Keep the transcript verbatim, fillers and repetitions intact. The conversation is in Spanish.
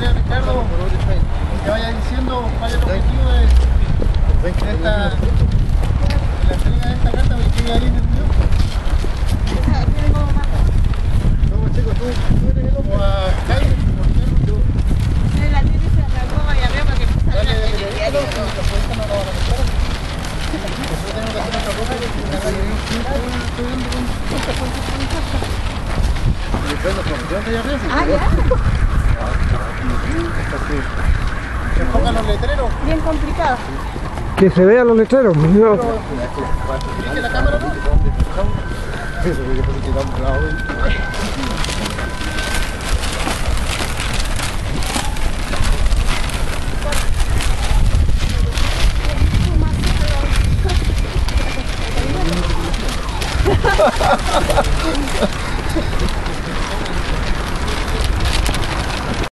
mientras Ricardo te vaya diciendo cuál es el objetivo de, de esta, de la entrega de esta carta, porque ya viene el video. No, chicos, tú, tú eres el hombre. O a Jaime, por ejemplo. La tele se arrancó y arriba para que no salga Dale, en dale, el dale, diario. dale, la puerta no la van a meter. Nosotros tenemos que hacer nuestra propia y después nos confiamos allá arriba. Ah, ya. Se enfocan los letreros. Bien complicado. Que se vean los letreros. No. Dirige la cámara, ¿no? Eso, porque parece que estamos bravos. Ha ha ha ha.